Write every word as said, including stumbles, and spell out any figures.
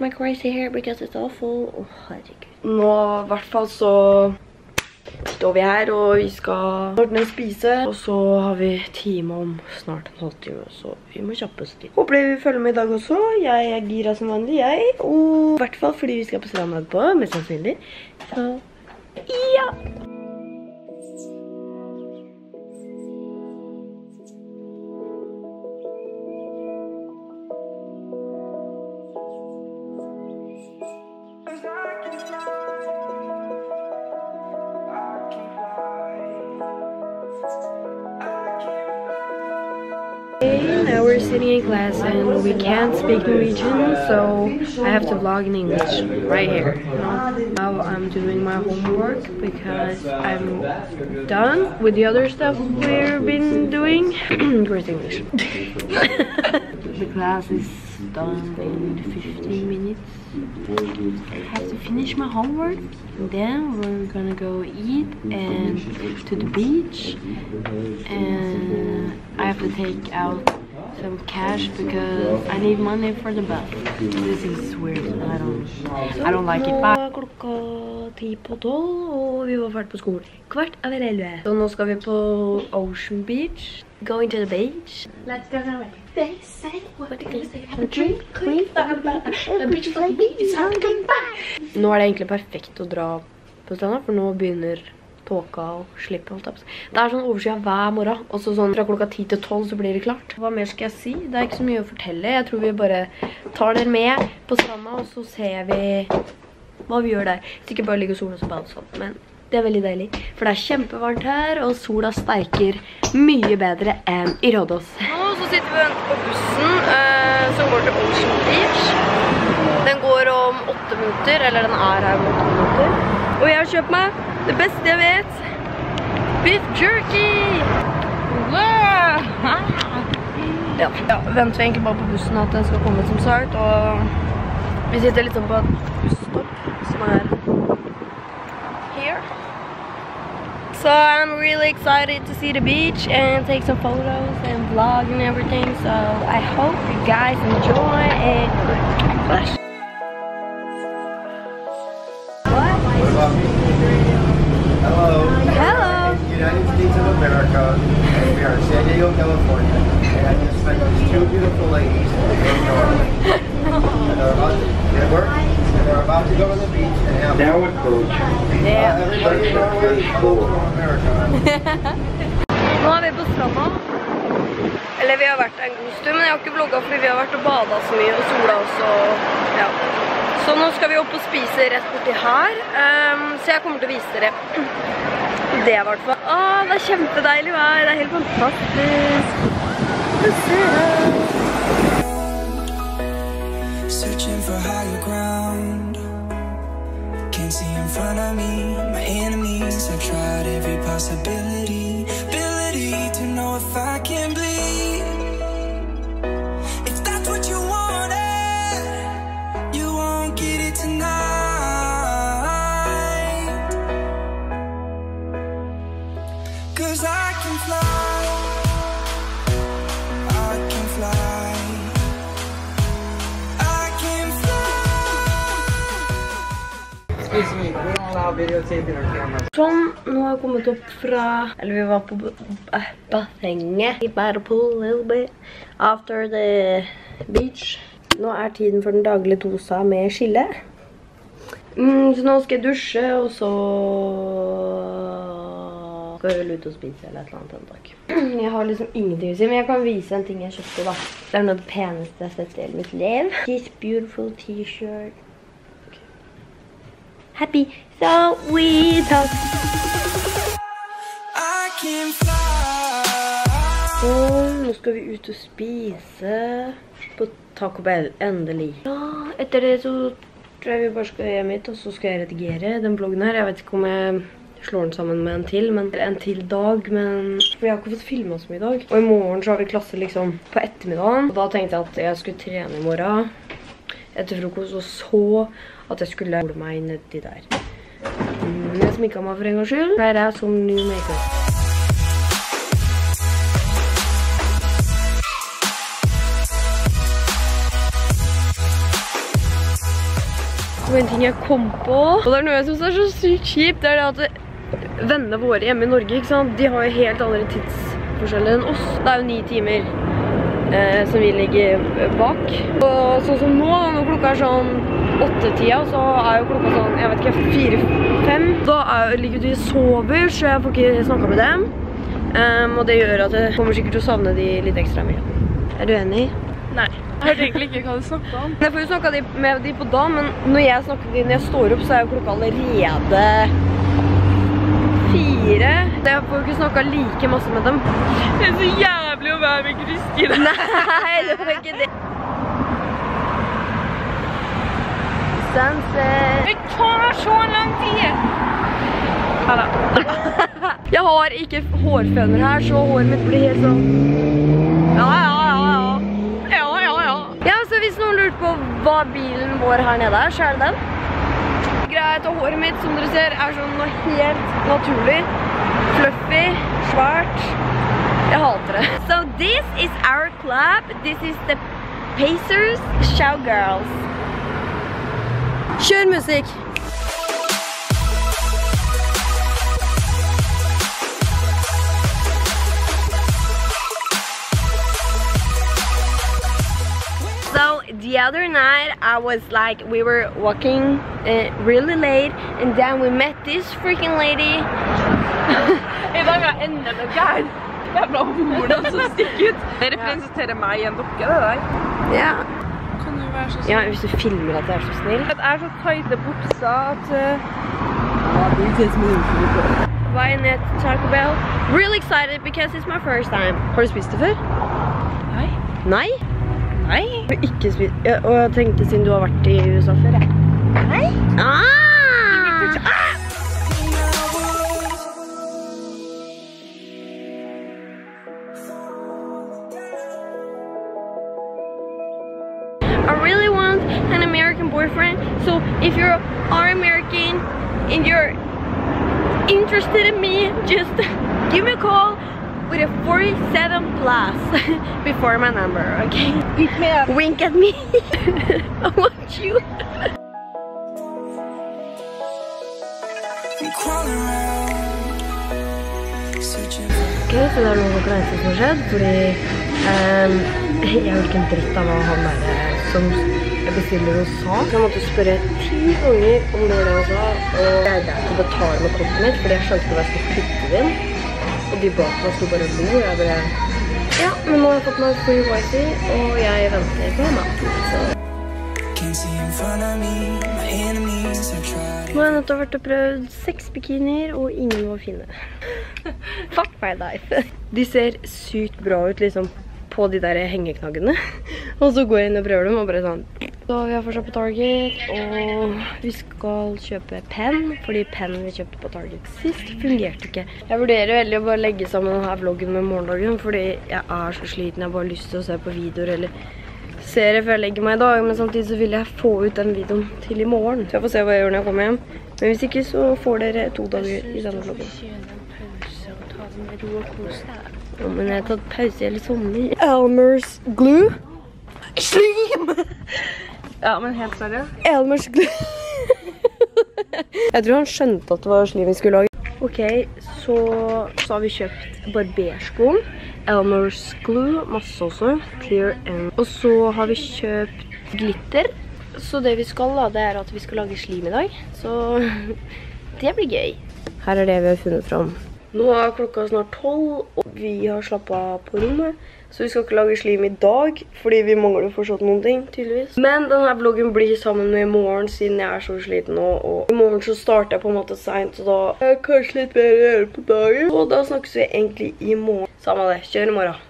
like crazy here because it's awful. Åh, herregud. Nå, I hvert fall så står vi her, og vi skal ordne og spise. Og så har vi time om snart en halvtime, så vi må kjappe oss litt. Håper dere vil følge med i dag også. Jeg er gira som vanlig, jeg. Og i hvert fall fordi vi skal på stranden på, mest sannsynlig. Så, ja! Now we're sitting in class and we can't speak Norwegian, so I have to vlog in English right here. You know? Now I'm doing my homework because I'm done with the other stuff we've been doing. Where's English? The class is done in fifteen minutes. I have to finish my homework, and then we're gonna go eat and to the beach, and I have to take out some cash because I need money for the bus. This is weird. I don't, I don't like it. Nå klokka ti på tolv, og vi var ferdig på skolen. Kvart over elleve. Så nå skal vi på Ocean Beach. Going to the beach. Let's go now. They say what they gonna say. Have a drink, clean, the beach is like beach. Nå er det egentlig perfekt å dra på stranda, for nå begynner tåka og slippe alt opp. Det er sånn oversida hver morgen, og så sånn fra klokka ti til tolv så blir det klart. Hva mer skal jeg si? Det er ikke så mye å fortelle. Jeg tror vi bare tar dere med på stranda, og så ser vi hva vi gjør der. Så ikke bare ligge og solen og så bade sånn, men det er veldig deilig. For det er kjempevarmt her, og sola steiker mye bedre enn i Rådås. Nå så sitter vi og venter på bussen uh, som går til Ocean Beach. Den går om åtte minutter, eller den er her om åtte minutter. Og jeg har kjøpt meg det beste jeg vet. Beef jerky! Wow! Ja, ja, venter vi egentlig bare på bussen at den skal komme som sagt, og vi sitter litt sånn på et busstopp som er here. So I'm really excited to see the beach and take some photos and vlog and everything, so I hope you guys enjoy it. Flash. Hello. Hello. United States of America, and we are in San Diego, California, and I just met these two beautiful ladies in Norway. And they're about to, they work, and they're about to go to the beach and have now approach. Yeah. Uh, everybody in Norway is cool from America. Nå er vi på stranda. Eller vi har vært der en god stund, men jeg har ikke vlogget fordi vi har vært og badet så mye og sola også. Ja. Så nå skal vi opp og spise rett borti her, um, så jeg kommer til å vise dere det i hvert fall. Åh, det er kjempedeilig vær, det er helt fantastisk. Searching for higher ground, can't see in front of me, my enemies have tried every possibility, ability to know if I can bleed. If that's what you wanted, you won't get it tonight. Cause I can fly, I can fly, I can fly. Excuse me, we don't allow videotaping or cameras. Sånn, nå har jeg kommet opp fra, eller vi var på uh, bassenget. Bare på a little bit after the beach. Nå er tiden for den daglige dosa med skille. Mm, så nå skal jeg dusje, og så skal jeg ut og spise eller et eller annet en dag. Jeg har liksom ingenting å si, men jeg kan vise en ting jeg kjøpte da. Det er noe av det peneste jeg har sett i hele mitt liv. This beautiful t-shirt. Okay. Happy, so we talk. I can fly. Så nå skal vi ut og spise på Taco Bell, endelig. Ja, etter det så tror jeg vi bare skal hjem hit, og så skal jeg redigere den bloggen her. Jeg vet ikke om jeg slår den sammen med en til, men en til dag, men for jeg har ikke fått filmet så mye i dag. Og i morgen så har vi klasse liksom på ettermiddagen, og da tenkte jeg at jeg skulle trene i morgen etter frokost, og så at jeg skulle holde meg nedi der. Men jeg sminket meg for en gang skyld. Her er jeg som ny makeup. Og en ting jeg kom på, og det er noe jeg synes er så sykt kjipt, det er det at vennene våre hjemme i Norge, ikke sant? De har jo helt andre tidsforskjeller enn oss. Det er jo ni timer eh, som vi ligger bak. Og sånn som nå, når klokka er sånn åtte-tida, så er jo klokka sånn, jeg vet ikke, fire-fem. Da er, ligger de og sover, så jeg får ikke snakket med dem. Um, og det gjør at jeg kommer sikkert til å savne de litt ekstra mye. Er du enig? Nei. Jeg hørte egentlig ikke hva du snakket om. Jeg får jo snakket med de på dag, men når jeg snakker med de når jeg står opp, så er jo klokka allerede fire. Jeg får jo ikke snakket like masse med dem. Det er så jævlig å være med Kristina. Nei, det var ikke det. Sunset. Det tar så lang tid. Halla. Jeg har ikke hårføner her, så håret mitt blir helt sånn. Ja, ja, ja, ja. Ja, ja, ja. Ja, så hvis noen lurer på hva bilen vår her nede er, så er det den. Greit, og håret mitt, som dere ser, er sånn noe helt naturlig. Fluffy, svært. Jeg hater det. So this is our club. This is the Pacers Showgirls. Kjør musikk! So the other night I was like, we were walking uh, really late, and then we met this freaking lady. I dag er enda noe gærn. Jævla horene som stikker ut. Det representerer meg i en dokke, det der. Ja. Kan du være så snill? Ja, hvis du filmer at jeg er så snill. Det er så tighte bukser at... Uh... Vei ned til Taco Bell. Really excited because it's my first time. Har du spist det før? Nei. Nei? Nei? Jeg har ikke spist, ja, og jeg tenkte siden du har vært i U S A før, ja. Nei? Ah! I really want an American boyfriend, so if you are American and you're interested in me, just give me a call with a forty-seven plus before my number, okay? Pick me up. Wink at me. I want you. Ok, så det er noe konkurranse som har skjedd, fordi um, jeg har ikke en dritt av hva han der som jeg bestiller hos sa. Så jeg måtte spørre ti ganger om det var det han sa, og jeg er der til å betale med kortet mitt, fordi jeg skjønte ikke hva jeg skulle flytte det inn. Og de bak meg stod bare og lo, jeg bare... Ja, men nå har jeg fått meg free wifi, og jeg venter på mat. Så... Nå har jeg nødt til å ha vært og prøvd seks bikinier, og ingen var fine. Fuck my life. De ser sykt bra ut, liksom, på de der hengeknaggene. Og så går jeg inn og prøver dem, og bare sånn... Så vi har fortsatt på Target, og vi skal kjøpe penn, fordi penn vi kjøpte på Target sist fungerte ikke. Jeg vurderer veldig å bare legge sammen denne vloggen med morgendagen, fordi jeg er så sliten, jeg har bare lyst til å se på videoer eller serier før jeg legger meg i dag, men samtidig så vil jeg få ut den videoen til i morgen. Så jeg får se hva jeg gjør når jeg kommer hjem. Men hvis ikke så får dere to dager i denne vloggen. Ja, men jeg har tatt pause hele sommer. Elmer's glue. Slim! Ja, men helt seriøst. Elmer's glue. Jeg tror han skjønte at det var slim vi skulle lage. Ok, så, så har vi kjøpt barbersko. Elmer's glue, masse også. Clear and... Og så har vi kjøpt glitter. Så det vi skal da, det er at vi skal lage slim i dag. Så det blir gøy. Her er det vi har funnet fram. Nå er klokka snart tolv, og vi har slappet av på rommet. Så vi skal ikke lage slim i dag, fordi vi mangler fortsatt noen ting, tydeligvis. Men denne vloggen blir sammen med i morgen, siden jeg er så sliten nå. Og i morgen så starter jeg på en måte sent, så da er jeg kanskje litt mer å gjøre på dagen. Og da snakkes vi egentlig i morgen. Samme det, kjør i morgen.